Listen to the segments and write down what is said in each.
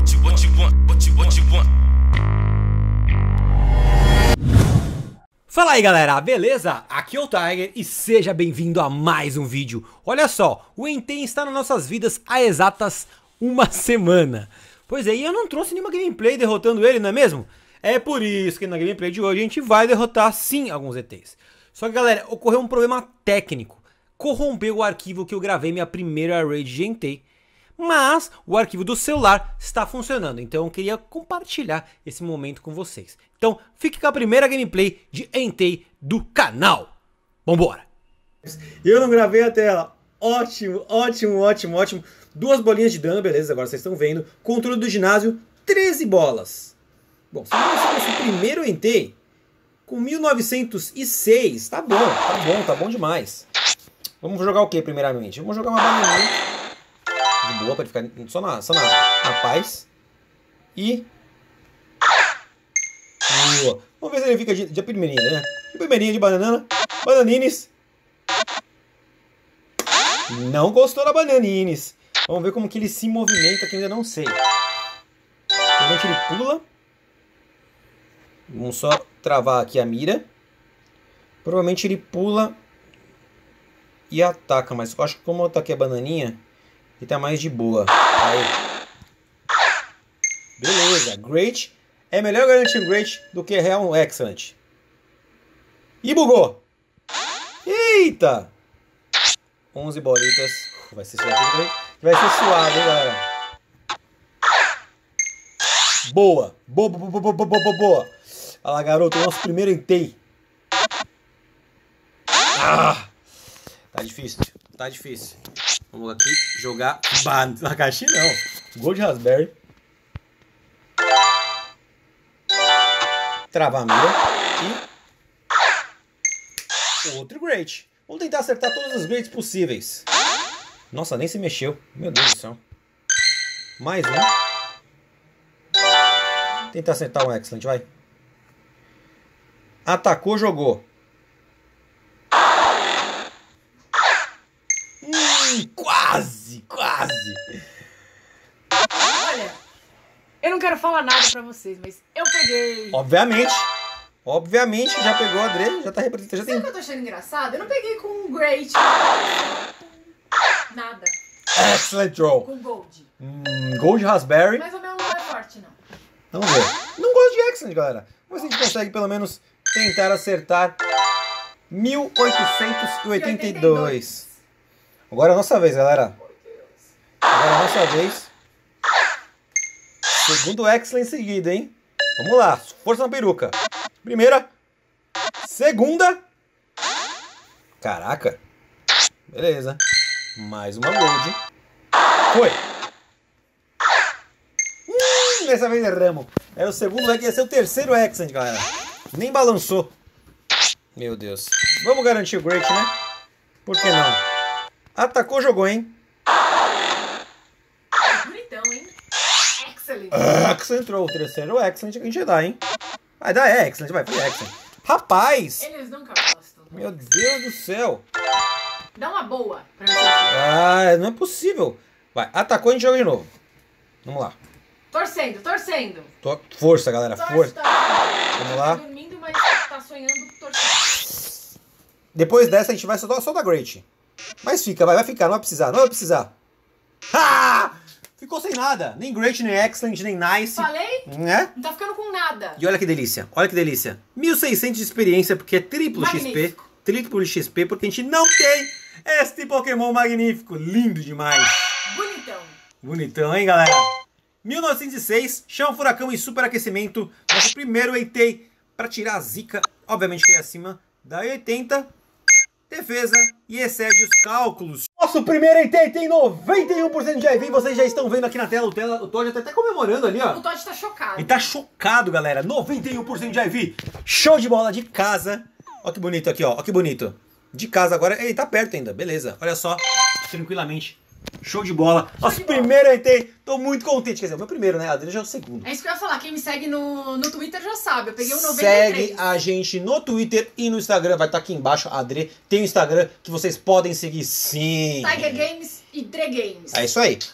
Fala aí galera, beleza? Aqui é o Tiger e seja bem-vindo a mais um vídeo. Olha só, o Entei está nas nossas vidas há exatas uma semana. Pois é, e eu não trouxe nenhuma gameplay derrotando ele, não é mesmo? É por isso que na gameplay de hoje a gente vai derrotar sim alguns ETs. Só que galera, ocorreu um problema técnico. Corrompeu o arquivo que eu gravei minha primeira raid de Entei. Mas o arquivo do celular está funcionando, então eu queria compartilhar esse momento com vocês. Então fique com a primeira gameplay de Entei do canal. Vambora! Eu não gravei a tela. Ótimo, ótimo, ótimo, ótimo. 2 bolinhas de dano, beleza, agora vocês estão vendo. Controle do ginásio, 13 bolas. Bom, se fosse o primeiro Entei, com 1906, tá bom demais. Vamos jogar o que primeiramente? Vamos jogar uma bananinha. De boa, pra ele ficar só na paz. E... boa. Vamos ver se ele fica de primeirinha, né? De primeirinha de banana. Bananines. Não gostou da bananines. Vamos ver como que ele se movimenta, que eu ainda não sei. Provavelmente ele pula. Vamos só travar aqui a mira. Provavelmente ele pula e ataca, mas eu acho que como eu ataquei a bananinha, ele tá mais de boa. Aí. Beleza, Great. É melhor garantir um Great do que real um Excellent. E bugou. Eita. 11 bolitas. Vai ser suave, vai ser suave, hein, galera. Boa. Boa. Olha lá, garoto. Nosso primeiro Entei. Ah. Tá difícil. Tá difícil. Vamos aqui jogar na caixinha não. Gold Raspberry. Travar a mira. E outro Great. Vamos tentar acertar todos os Greats possíveis. Nossa, nem se mexeu. Meu Deus do céu. Mais um. Tentar acertar um Excellent, vai. Atacou, jogou. Quase. Olha, eu não quero falar nada pra vocês, mas eu peguei. Obviamente já pegou a Adre, já tá representando. Sabe o que eu tô achando engraçado? Eu não peguei com um Great. Nada. Excellent draw. Com Gold. Gold Raspberry. Mas o meu não é forte, não. Vamos ver. Não gosto de Excellent, galera. Vamos ver se a gente consegue pelo menos tentar acertar 1882. Agora é a nossa vez, galera. Agora é a nossa vez. Segundo Excellent em seguida, hein? Vamos lá. Força na peruca. Primeira. Segunda. Caraca. Beleza. Mais uma Gold. Foi. Dessa vez erramos. Era o segundo, vai ser o terceiro Excellent, galera. Nem balançou. Meu Deus. Vamos garantir o Great, né? Por que não? Atacou, jogou, hein? Bonitão, hein? Excellent. Excellent entrou. O terceiro Excellent que a gente dá, hein? Vai dar Excellent, vai. Foi Excellent. Rapaz! Eles nunca gostam. Meu Deus do céu. Dá uma boa pra mim. Ah, não é possível. Vai, atacou, a gente joga de novo. Vamos lá. Torcendo. Força, galera, força. Vamos lá. Tá dormindo, mas tá sonhando torcendo. Depois dessa a gente vai só dar Great. Mas fica, vai ficar, não vai precisar. Ah! Ficou sem nada. Nem Great, nem Excellent, nem Nice. Falei? Né? Não tá ficando com nada. E olha que delícia, 1600 de experiência, porque é triplo XP. Triplo XP, porque a gente não tem este Pokémon magnífico. Lindo demais. Bonitão, hein, galera? 1906, chama furacão e superaquecimento. Nosso primeiro Entei para tirar a zica. Obviamente que é acima da 80. Defesa e excede os cálculos. Nosso primeiro Entei tem 91% de IV. Vocês já estão vendo aqui na tela. O Todd tá até comemorando ali, ó. O Todd tá chocado. Ele tá chocado, galera. 91% de IV. Show de bola de casa. Ó que bonito aqui, ó. Ó que bonito. De casa agora. Ele tá perto ainda. Beleza. Olha só. Tranquilamente. Show de bola. Nosso primeiro Entei. Tô muito contente. Quer dizer, o meu primeiro, né? A dele já é o segundo. É isso que eu ia falar. Quem me segue no Twitter já sabe. Eu peguei o 93. Segue a gente no Twitter e no Instagram. Vai estar aqui embaixo. A Adri tem o Instagram que vocês podem seguir sim. Tiger Games e Dre Games. É isso aí.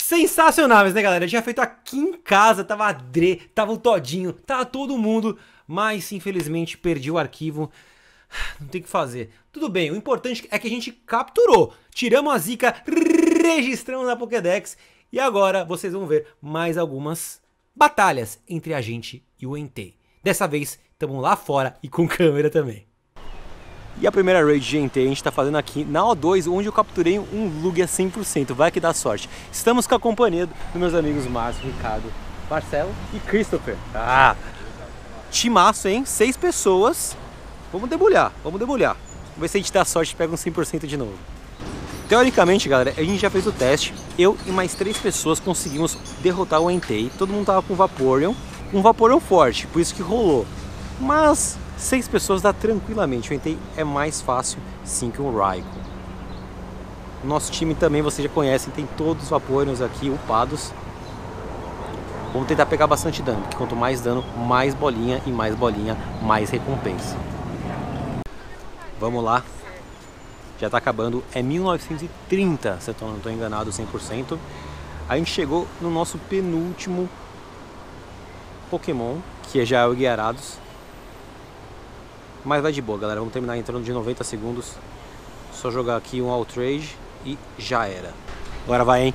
sensacionáveis, né, galera? Eu tinha feito aqui em casa, tava a Dre, tava o Todinho, tava todo mundo, mas infelizmente perdi o arquivo. Não tem o que fazer. Tudo bem, o importante é que a gente capturou, tiramos a zica, registramos na Pokédex e agora vocês vão ver mais algumas batalhas entre a gente e o Entei. Dessa vez, estamos lá fora e com câmera também. E a primeira raid de Entei a gente está fazendo aqui na O2, onde eu capturei um Lugia 100%, vai que dá sorte. Estamos com a companhia dos meus amigos Márcio, Ricardo, Marcelo e Christopher. Timaço, hein? 6 pessoas. Vamos debulhar, vamos debulhar. Vamos ver se a gente dá sorte e pega um 100% de novo. Teoricamente, galera, a gente já fez o teste. Eu e mais 3 pessoas conseguimos derrotar o Entei. Todo mundo tava com um Vaporeon forte, por isso que rolou. Mas 6 pessoas dá tranquilamente. O Entei é mais fácil sim que um Raikou. O nosso time também, vocês já conhecem, tem todos os Vaporeons aqui upados. Vamos tentar pegar bastante dano, porque quanto mais dano, mais bolinha, mais recompensa. Vamos lá. Já tá acabando, é 1930, se eu não estou enganado 100%. A gente chegou no nosso penúltimo Pokémon, que já é o Guiarados. Mas vai de boa, galera, vamos terminar entrando de 90 segundos. Só jogar aqui um Outrage e já era. Agora vai, hein?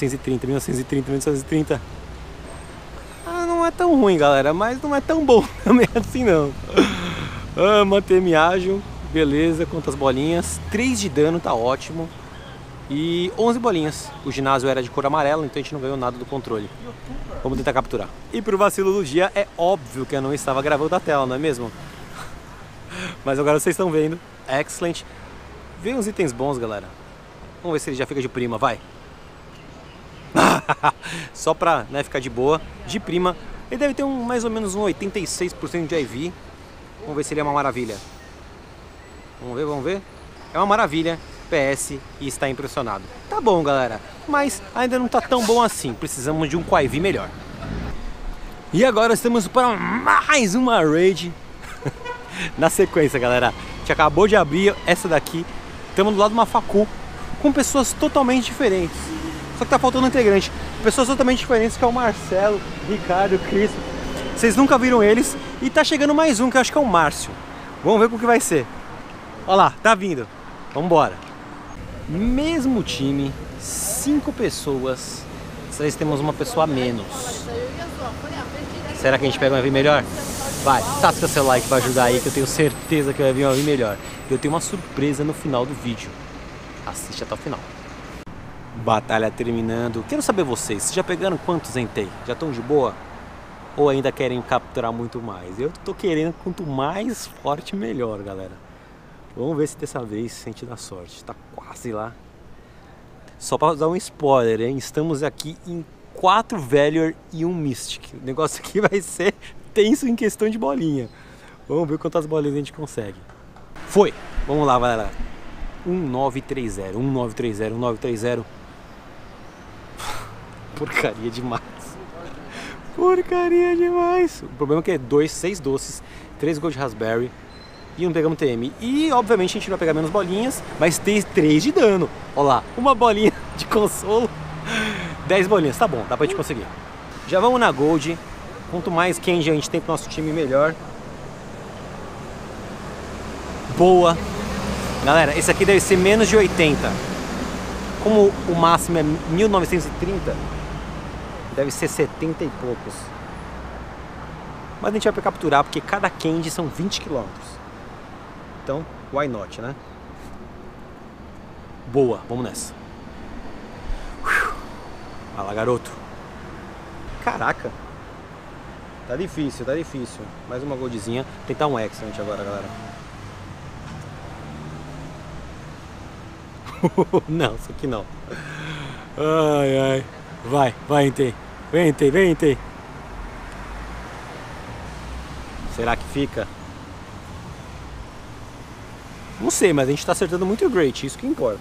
1930. Não é tão ruim, galera, mas não é tão bom também assim não. Manter-me ágil. Beleza, quantas bolinhas? 3 de dano, tá ótimo. E 11 bolinhas. O ginásio era de cor amarela, então a gente não ganhou nada do controle. Vamos tentar capturar. E pro vacilo do dia, é óbvio que eu não estava gravando a tela, não é mesmo? Mas agora vocês estão vendo. Excellent. Vem uns itens bons, galera. Vamos ver se ele já fica de prima, vai. Só pra, né, ficar de boa. De prima. Ele deve ter mais ou menos um 86% de IV. Vamos ver se ele é uma maravilha. Vamos ver. É uma maravilha, PS, e está impressionado. Tá bom, galera, mas ainda não tá tão bom assim. Precisamos de um IV melhor. E agora estamos para mais uma raid. Na sequência, galera. A gente acabou de abrir essa daqui. Estamos do lado de uma facu com pessoas totalmente diferentes. Só que tá faltando um integrante. Pessoas totalmente diferentes, que é o Marcelo, Ricardo, Cris. Vocês nunca viram eles. E tá chegando mais um, que eu acho que é o Márcio. Vamos ver como que vai ser. Olha lá, tá vindo. Vambora. Mesmo time, 5 pessoas. Vocês temos uma pessoa a menos. Será que a gente pega um EV melhor? Vai, tasca seu like pra ajudar aí, que eu tenho certeza que vai vir um EV melhor. E eu tenho uma surpresa no final do vídeo. Assiste até o final. Batalha terminando. Quero saber vocês já pegaram quantos Entei? Já estão de boa? Ou ainda querem capturar muito mais? Eu tô querendo quanto mais forte melhor, galera. Vamos ver se dessa vez a gente dá sorte. Tá quase lá. Só para dar um spoiler, hein? Estamos aqui em 4 Valior e 1 Mystic. O negócio aqui vai ser tenso em questão de bolinha. Vamos ver quantas bolinhas a gente consegue. Foi! Vamos lá, galera. 1930. Porcaria demais. Porcaria demais. O problema é que é 6 doces, 3 Gold Raspberry. E não pegamos TM. E obviamente a gente vai pegar menos bolinhas, mas tem 3 de dano. Olha lá, uma bolinha de consolo, 10 bolinhas. Tá bom, dá pra gente conseguir. Já vamos na Gold. Quanto mais Kenji a gente tem pro nosso time, melhor. Boa. Galera, esse aqui deve ser menos de 80. Como o máximo é 1930, deve ser 70 e poucos. Mas a gente vai capturar, porque cada Kenji são 20 km. Então, why not, né? Boa, vamos nessa. Vai lá, garoto. Caraca. Tá difícil, tá difícil. Mais uma goldzinha. Tentar um excellent agora, galera. Não, isso aqui não. Ai, ai. Vai, Entei. Vem, Entei. Será que fica? Não sei, mas a gente tá acertando muito o Great, isso que importa.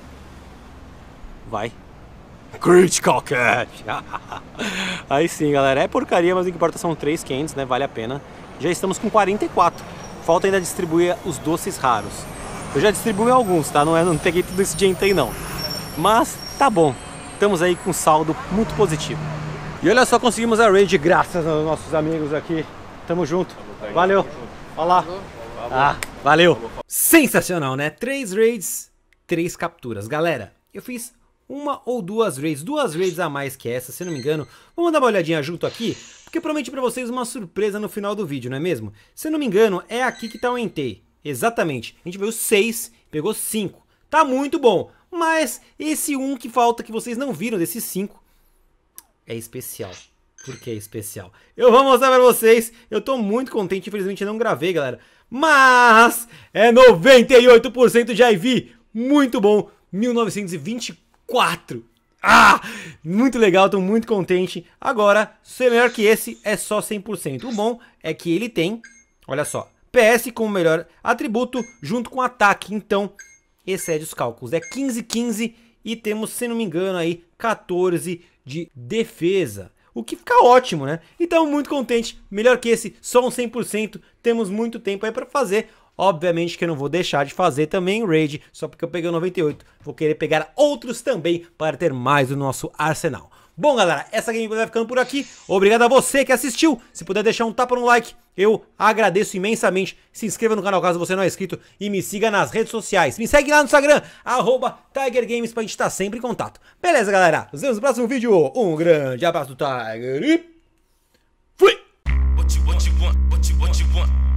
Vai. Critical Catch! Aí sim, galera, é porcaria, mas o que importa são 3 candies, né? Vale a pena. Já estamos com 44. Falta ainda distribuir os doces raros. Eu já distribuí alguns, tá? Não peguei tudo isso de Entei, não. Mas tá bom. estamos aí com saldo muito positivo. E olha só, conseguimos a raid graças aos nossos amigos aqui. Tamo junto. Valeu. Olá. Ah, valeu. Sensacional, né? 3 raids, 3 capturas. Galera, eu fiz uma ou duas raids a mais que essa, se não me engano. Vamos dar uma olhadinha junto aqui, porque eu prometi pra vocês uma surpresa no final do vídeo, não é mesmo? Se não me engano, é aqui que tá o Entei. Exatamente. A gente veio 6, pegou 5. Tá muito bom. Mas esse 1 que falta, que vocês não viram desses 5, é especial. Por que é especial? Eu vou mostrar pra vocês. Eu tô muito contente, infelizmente não gravei, galera. Mas é 98% de IV. Muito bom. 1924. Ah, muito legal, tô muito contente. Agora, ser melhor que esse é só 100%. O bom é que ele tem, olha só, PS como melhor atributo junto com ataque. Então, excede os cálculos. É 15-15 e temos, se não me engano, aí 14 de defesa. O que fica ótimo, né? Então, muito contente. Melhor que esse, só um 100%. Temos muito tempo aí pra fazer. Obviamente que eu não vou deixar de fazer também raid, só porque eu peguei o 98. Vou querer pegar outros também para ter mais do nosso arsenal. Bom, galera, essa gameplay vai ficando por aqui. Obrigado a você que assistiu. Se puder deixar um tapa no like, eu agradeço imensamente. Se inscreva no canal caso você não é inscrito e me siga nas redes sociais. Me segue lá no Instagram, @TigerGames, pra gente estar sempre em contato. Beleza, galera? Nos vemos no próximo vídeo. Um grande abraço do Tiger e fui!